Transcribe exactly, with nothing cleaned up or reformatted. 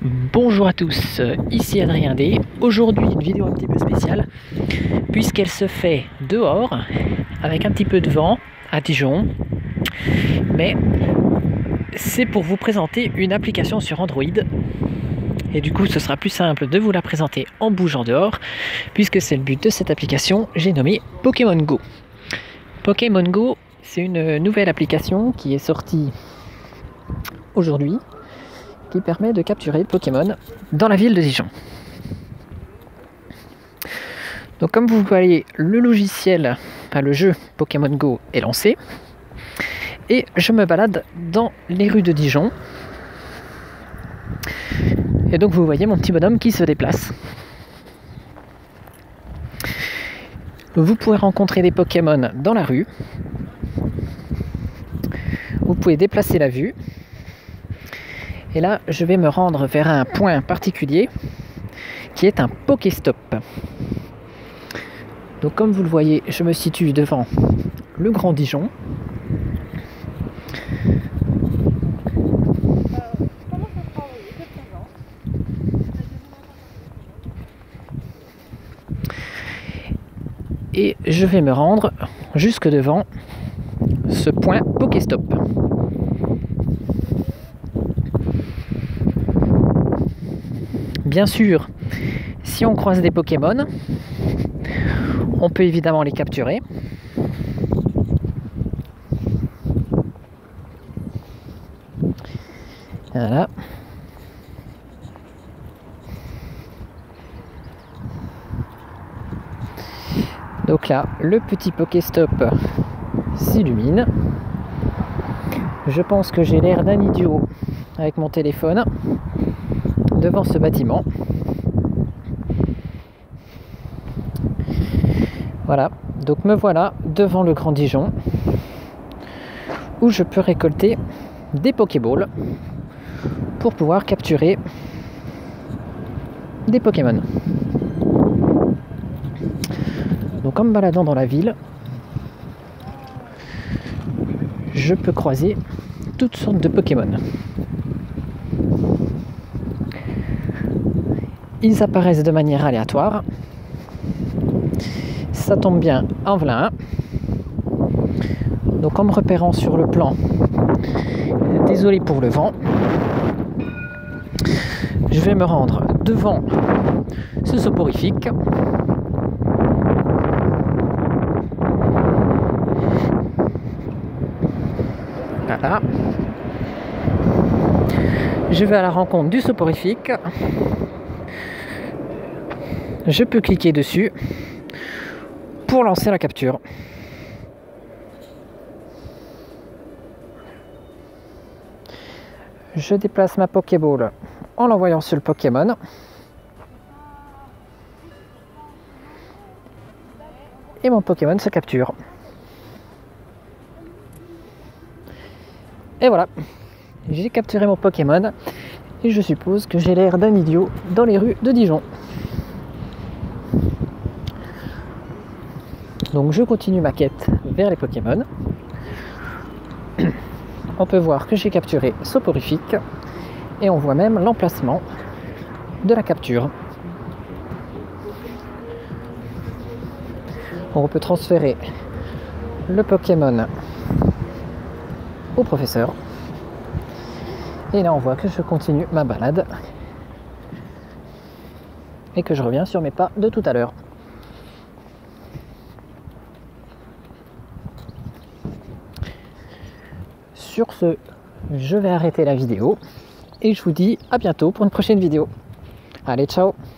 Bonjour à tous, ici Adrien D. Aujourd'hui une vidéo un petit peu spéciale puisqu'elle se fait dehors avec un petit peu de vent à Dijon, mais c'est pour vous présenter une application sur Android et du coup ce sera plus simple de vous la présenter en bougeant dehors puisque c'est le but de cette application. J'ai nommé Pokémon Go. Pokémon Go, c'est une nouvelle application qui est sortie aujourd'hui, qui permet de capturer Pokémon dans la ville de Dijon. Donc comme vous voyez, le logiciel, enfin le jeu Pokémon Go est lancé et je me balade dans les rues de Dijon. Et donc vous voyez mon petit bonhomme qui se déplace. Vous pouvez rencontrer des Pokémon dans la rue. Vous pouvez déplacer la vue. Et là, je vais me rendre vers un point particulier qui est un Pokéstop. Donc comme vous le voyez, je me situe devant le Grand Dijon. Et je vais me rendre jusque devant ce point Pokéstop. Bien sûr, si on croise des Pokémon, on peut évidemment les capturer. Voilà. Donc là, le petit Pokéstop s'illumine. Je pense que j'ai l'air d'un idiot avec mon téléphone devant ce bâtiment. Voilà, donc me voilà devant le Grand Dijon où je peux récolter des Pokéballs pour pouvoir capturer des Pokémon. Donc en me baladant dans la ville, je peux croiser toutes sortes de Pokémon. Ils apparaissent de manière aléatoire. Ça tombe bien, en voilà un. Donc en me repérant sur le plan, désolé pour le vent, je vais me rendre devant ce soporifique. Voilà. Je vais à la rencontre du soporifique. Je peux cliquer dessus pour lancer la capture. Je déplace ma Pokéball en l'envoyant sur le Pokémon. Et mon Pokémon se capture. Et voilà, j'ai capturé mon Pokémon et je suppose que j'ai l'air d'un idiot dans les rues de Dijon. Donc je continue ma quête vers les Pokémon. On peut voir que j'ai capturé Soporifique et on voit même l'emplacement de la capture. On peut transférer le Pokémon au professeur. Et là on voit que je continue ma balade et que je reviens sur mes pas de tout à l'heure. Sur ce, je vais arrêter la vidéo et je vous dis à bientôt pour une prochaine vidéo. Allez, ciao!